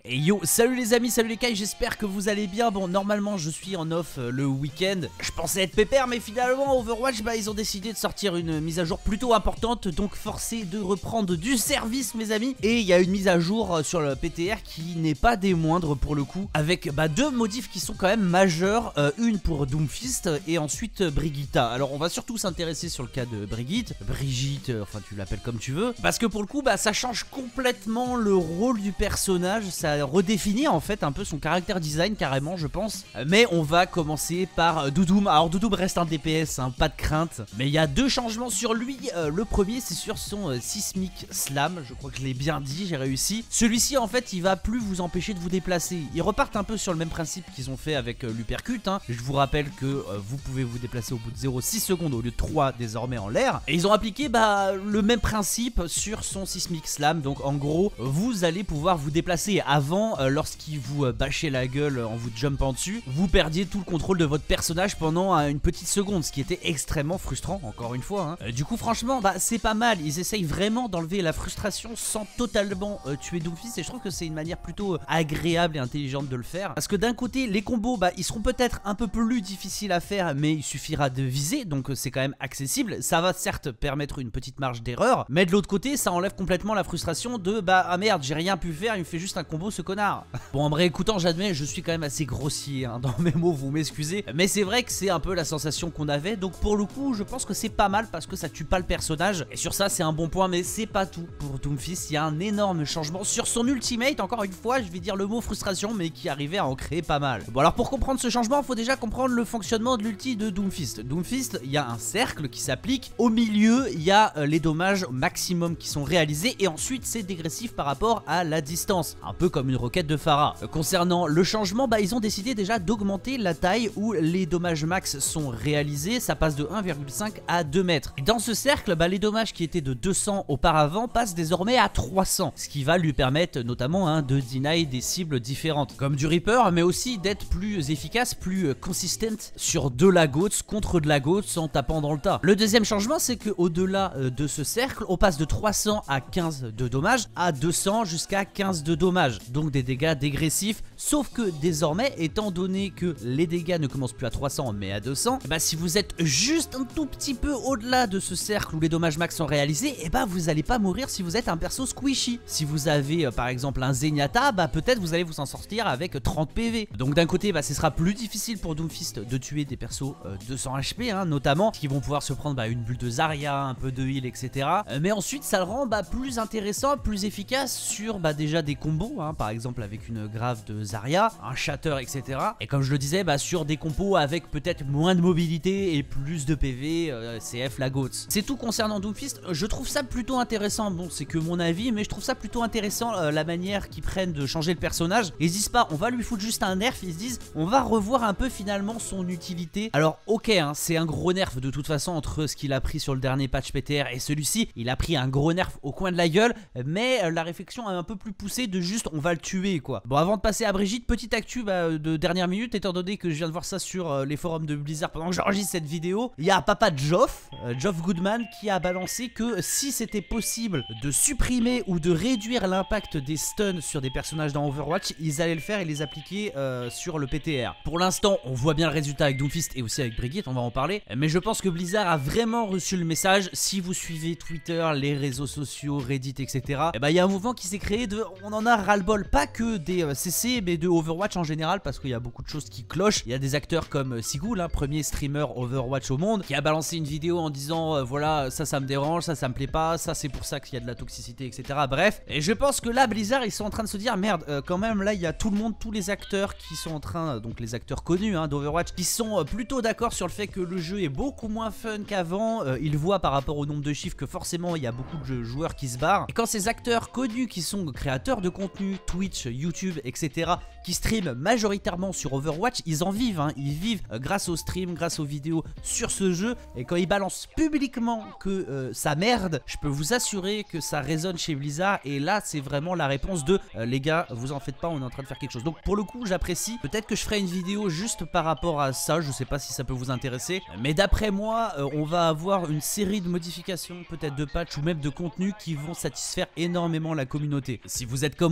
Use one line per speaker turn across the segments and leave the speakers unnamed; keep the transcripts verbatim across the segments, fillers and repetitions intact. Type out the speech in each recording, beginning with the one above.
Et yo, salut les amis, salut les Kai, j'espère que vous allez bien. Bon, normalement je suis en off euh, le week-end. Je pensais être pépère, mais finalement Overwatch, bah ils ont décidé de sortir une mise à jour plutôt importante. Donc forcé de reprendre du service mes amis. Et il y a une mise à jour euh, sur le P T R qui n'est pas des moindres pour le coup. Avec bah, deux modifs qui sont quand même majeurs. euh, Une pour Doomfist et ensuite euh, Brigitte. Alors on va surtout s'intéresser sur le cas de Brigitte. Brigitte, euh, enfin tu l'appelles comme tu veux. Parce que pour le coup, bah ça change complètement le rôle du personnage. Ça redéfinit en fait un peu son caractère design carrément je pense. Mais on va commencer par Doudoum. Alors Doudoum reste un D P S, hein, pas de crainte. Mais il y a deux changements sur lui. euh, Le premier c'est sur son euh, Seismic Slam. Je crois que je l'ai bien dit, j'ai réussi. Celui-ci en fait il va plus vous empêcher de vous déplacer. Ils repartent un peu sur le même principe qu'ils ont fait avec euh, l'Upercut, hein. Je vous rappelle que euh, vous pouvez vous déplacer au bout de zéro virgule six secondes au lieu de trois désormais en l'air. Et ils ont appliqué bah, le même principe sur son Seismic Slam. Donc en gros vous allez pouvoir vous déplacer. Avant, euh, lorsqu'il vous euh, bâchait la gueule en vous jumpant dessus, vous perdiez tout le contrôle de votre personnage pendant euh, une petite seconde, ce qui était extrêmement frustrant, encore une fois, hein. euh, Du coup franchement bah, c'est pas mal. Ils essayent vraiment d'enlever la frustration sans totalement euh, tuer Doomfist. Et je trouve que c'est une manière plutôt euh, agréable et intelligente de le faire. Parce que d'un côté les combos bah, ils seront peut-être un peu plus difficiles à faire, mais il suffira de viser. Donc euh, c'est quand même accessible. Ça va certes permettre une petite marge d'erreur, mais de l'autre côté ça enlève complètement la frustration de bah ah merde j'ai rien pu faire, il me fait juste un combo ce connard. Bon en vrai écoutant j'admets je suis quand même assez grossier hein, dans mes mots, vous m'excusez, mais c'est vrai que c'est un peu la sensation qu'on avait. Donc pour le coup je pense que c'est pas mal parce que ça tue pas le personnage. Et sur ça c'est un bon point, mais c'est pas tout pour Doomfist. Il y a un énorme changement sur son ultimate. Encore une fois je vais dire le mot frustration, mais qui arrivait à en créer pas mal. Bon alors pour comprendre ce changement il faut déjà comprendre le fonctionnement de l'ulti de Doomfist. Doomfist il y a un cercle qui s'applique. Au milieu il y a euh, les dommages maximum qui sont réalisés, et ensuite c'est dégressif par rapport à la distance, un peu comme une roquette de Pharah. Euh, concernant le changement, bah, ils ont décidé déjà d'augmenter la taille où les dommages max sont réalisés. Ça passe de un virgule cinq à deux mètres. Et dans ce cercle, bah, les dommages qui étaient de deux cents auparavant passent désormais à trois cents, ce qui va lui permettre notamment hein, de deny des cibles différentes, comme du Reaper, mais aussi d'être plus efficace, plus euh, consistent sur de la Goats contre de la Goats en tapant dans le tas. Le deuxième changement, c'est que au-delà euh, de ce cercle, on passe de trois cents à quinze de dommages à deux cents jusqu'à quinze de dommages, donc des dégâts dégressifs. Sauf que désormais, étant donné que les dégâts ne commencent plus à trois cents mais à deux cents, et bah si vous êtes juste un tout petit peu au-delà de ce cercle où les dommages max sont réalisés, et bah vous allez pas mourir si vous êtes un perso squishy. Si vous avez euh, par exemple un Zenyatta, bah peut-être vous allez vous en sortir avec trente P V. Donc d'un côté bah ce sera plus difficile pour Doomfist de tuer des persos euh, deux cents H P hein, notamment, qui vont pouvoir se prendre bah, une bulle de Zarya, un peu de heal, etc. euh, Mais ensuite ça le rend bah, plus intéressant, plus efficace sur bah, déjà des combos hein, par exemple avec une grave de Zarya, un Shatter, etc. Et comme je le disais bah, sur des compos avec peut-être moins de mobilité et plus de P V, euh, C F la Goats. C'est tout concernant Doomfist. Je trouve ça plutôt intéressant. Bon c'est que mon avis, mais je trouve ça plutôt intéressant euh, la manière qu'ils prennent de changer le personnage. Ils se disent pas on va lui foutre juste un nerf, ils se disent on va revoir un peu finalement son utilité. Alors ok hein, c'est un gros nerf de toute façon entre ce qu'il a pris sur le dernier patch P T R et celui-ci. Il a pris un gros nerf au coin de la gueule, mais euh, la réflexion est un peu plus poussée de juste on va le tuer quoi. Bon avant de passer à Brigitte, petite actu bah, de dernière minute, étant donné que je viens de voir ça sur euh, les forums de Blizzard pendant que j'enregistre cette vidéo. Il y a papa Geoff, euh, Geoff Goodman, qui a balancé que si c'était possible de supprimer ou de réduire l'impact des stuns sur des personnages dans Overwatch, ils allaient le faire et les appliquer euh, sur le P T R. Pour l'instant on voit bien le résultat avec Doomfist et aussi avec Brigitte, on va en parler, mais je pense que Blizzard a vraiment reçu le message. Si vous suivez Twitter, les réseaux sociaux, Reddit, etc, et bah il y a un mouvement qui s'est créé de on en a ras-le-bol, pas que des euh, C C mais de Overwatch en général, parce qu'il y a beaucoup de choses qui clochent. Il y a des acteurs comme euh, Sigul, hein, premier streamer Overwatch au monde, qui a balancé une vidéo en disant euh, voilà ça ça me dérange, ça ça me plaît pas, ça c'est pour ça qu'il y a de la toxicité, etc. Bref, et je pense que là Blizzard ils sont en train de se dire merde euh, quand même là il y a tout le monde, tous les acteurs qui sont en train, euh, donc les acteurs connus hein, d'Overwatch, qui sont euh, plutôt d'accord sur le fait que le jeu est beaucoup moins fun qu'avant. euh, Ils voient par rapport au nombre de chiffres que forcément il y a beaucoup de joueurs qui se barrent. Et quand ces acteurs connus qui sont créateurs de contenu, Twitch, YouTube, etc, qui streament majoritairement sur Overwatch, ils en vivent, hein. Ils vivent euh, grâce au stream, grâce aux vidéos sur ce jeu. Et quand ils balancent publiquement que euh, ça merde, je peux vous assurer que ça résonne chez Blizzard. Et là c'est vraiment la réponse de euh, les gars vous en faites pas, on est en train de faire quelque chose. Donc pour le coup j'apprécie. Peut-être que je ferai une vidéo juste par rapport à ça, je sais pas si ça peut vous intéresser, mais d'après moi euh, on va avoir une série de modifications, peut-être de patchs ou même de contenus qui vont satisfaire énormément la communauté. Si vous êtes comme moi un très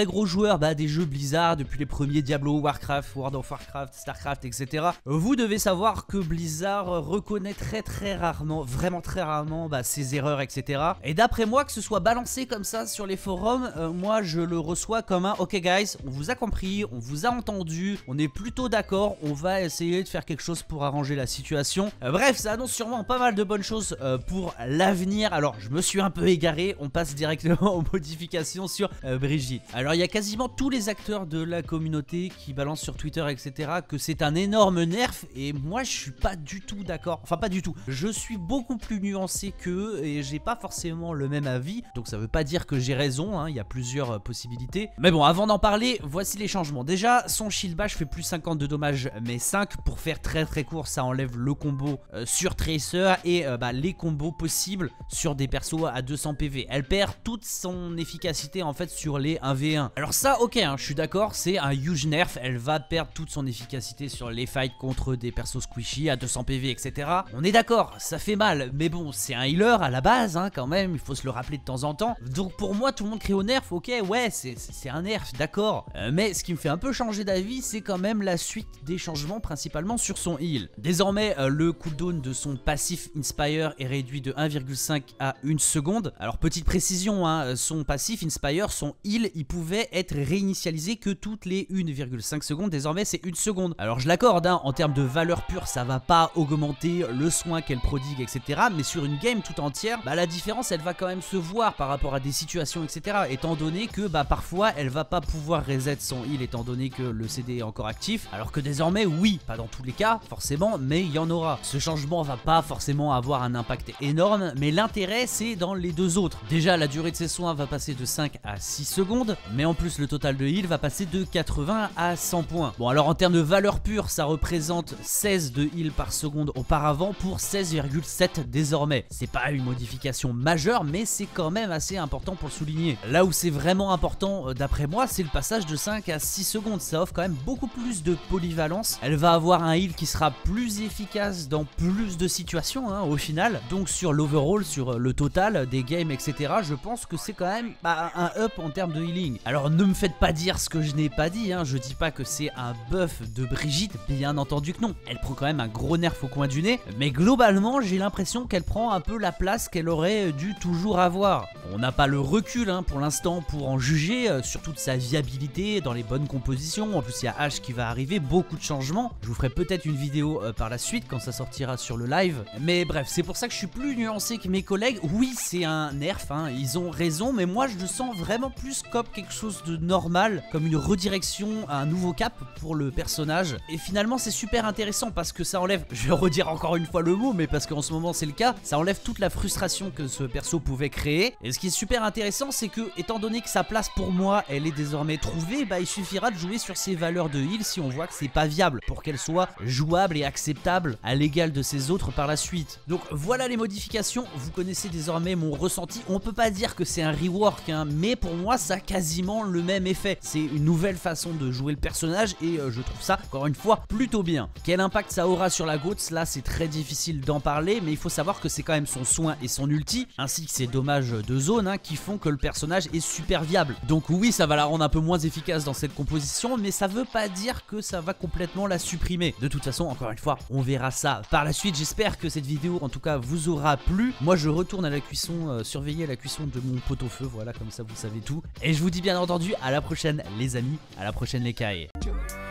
vrais gros joueurs bah, des jeux Blizzard depuis les premiers Diablo, Warcraft, World of Warcraft, Starcraft, et cetera. Vous devez savoir que Blizzard reconnaît très très rarement, vraiment très rarement bah, ses erreurs, et cetera. Et d'après moi, que ce soit balancé comme ça sur les forums, euh, moi je le reçois comme un ok guys, on vous a compris, on vous a entendu, on est plutôt d'accord, on va essayer de faire quelque chose pour arranger la situation. Euh, bref, ça annonce sûrement pas mal de bonnes choses euh, pour l'avenir. Alors je me suis un peu égaré, on passe directement aux modifications sur euh, Brigitte. Alors il y a quasiment tous les acteurs de la communauté qui balancent sur Twitter, et cetera que c'est un énorme nerf, et moi je suis pas du tout d'accord, enfin pas du tout, je suis beaucoup plus nuancé qu'eux et j'ai pas forcément le même avis, donc ça veut pas dire que j'ai raison, hein, il y a plusieurs euh, possibilités. Mais bon, avant d'en parler, voici les changements. Déjà, son shield bash fait plus cinquante de dommages, mais cinq, pour faire très très court, ça enlève le combo euh, sur Tracer et euh, bah, les combos possibles sur des persos à deux cents P V. Elle perd toute son efficacité en fait sur les un v un. Alors ça, ok, hein, je suis d'accord, c'est un huge nerf, elle va perdre toute son efficacité sur les fights contre des persos squishy à deux cents P V, et cetera. On est d'accord, ça fait mal, mais bon, c'est un healer à la base, hein, quand même, il faut se le rappeler de temps en temps. Donc pour moi, tout le monde crie au nerf, ok, ouais, c'est un nerf, d'accord. Euh, mais ce qui me fait un peu changer d'avis, c'est quand même la suite des changements, principalement sur son heal. Désormais, euh, le cooldown de son passif Inspire est réduit de un virgule cinq à une seconde. Alors petite précision, hein, son passif Inspire, son heal, il pouvait être réinitialisé que toutes les une virgule cinq secondes. Désormais, c'est une seconde. Alors je l'accorde, hein, en termes de valeur pure, ça va pas augmenter le soin qu'elle prodigue, et cetera. Mais sur une game tout entière, bah, la différence, elle va quand même se voir par rapport à des situations, et cetera. Étant donné que bah, parfois, elle va pas pouvoir reset son heal étant donné que le C D est encore actif. Alors que désormais, oui, pas dans tous les cas, forcément, mais il y en aura. Ce changement va pas forcément avoir un impact énorme, mais l'intérêt, c'est dans les deux autres. Déjà, la durée de ses soins va passer de cinq à six secondes, mais en plus, le total de heal va passer de quatre-vingts à cent points. Bon, alors en termes de valeur pure, ça représente seize de heal par seconde auparavant pour seize virgule sept désormais. C'est pas une modification majeure, mais c'est quand même assez important pour le souligner. Là où c'est vraiment important, d'après moi, c'est le passage de cinq à six secondes. Ça offre quand même beaucoup plus de polyvalence. Elle va avoir un heal qui sera plus efficace dans plus de situations, hein, au final. Donc sur l'overall, sur le total des games, et cetera, je pense que c'est quand même bah, un up en termes de healing. Alors ne me faites pas dire ce que je n'ai pas dit, hein. Je dis pas que c'est un buff de Brigitte, bien entendu que non. Elle prend quand même un gros nerf au coin du nez, mais globalement, j'ai l'impression qu'elle prend un peu la place qu'elle aurait dû toujours avoir. On n'a pas le recul hein, pour l'instant pour en juger, euh, sur toute sa viabilité dans les bonnes compositions. En plus, il y a H qui va arriver, beaucoup de changements. Je vous ferai peut-être une vidéo euh, par la suite quand ça sortira sur le live. Mais bref, c'est pour ça que je suis plus nuancé que mes collègues. Oui, c'est un nerf, hein, ils ont raison, mais moi je le sens vraiment plus comme quelque chose de normal, comme une redirection, un nouveau cap pour le personnage. Et finalement, c'est super intéressant parce que ça enlève, je vais redire encore une fois le mot, mais parce qu'en ce moment c'est le cas, ça enlève toute la frustration que ce perso pouvait créer. Et ce qui est super intéressant, c'est que étant donné que sa place pour moi, elle est désormais trouvée, bah il suffira de jouer sur ses valeurs de heal si on voit que c'est pas viable pour qu'elle soit jouable et acceptable à l'égal de ses autres par la suite. Donc voilà les modifications, vous connaissez désormais mon ressenti. On peut pas dire que c'est un rework, hein, mais pour moi ça a quasiment le même effet. C'est une nouvelle façon de jouer le personnage et euh, je trouve ça encore une fois plutôt bien. Quel impact ça aura sur la GOATS, là c'est très difficile d'en parler, mais il faut savoir que c'est quand même son soin et son ulti, ainsi que ses dommages de zone hein, qui font que le personnage est super viable. Donc oui, ça va la rendre un peu moins efficace dans cette composition, mais ça veut pas dire que ça va complètement la supprimer. De toute façon, encore une fois, on verra ça par la suite. J'espère que cette vidéo en tout cas vous aura plu. Moi je retourne à la cuisson, euh, surveiller la cuisson de mon pot-au-feu, voilà, comme ça vous savez tout. Et je vous dis bien entendu à la prochaine les amis, à la prochaine les cailles.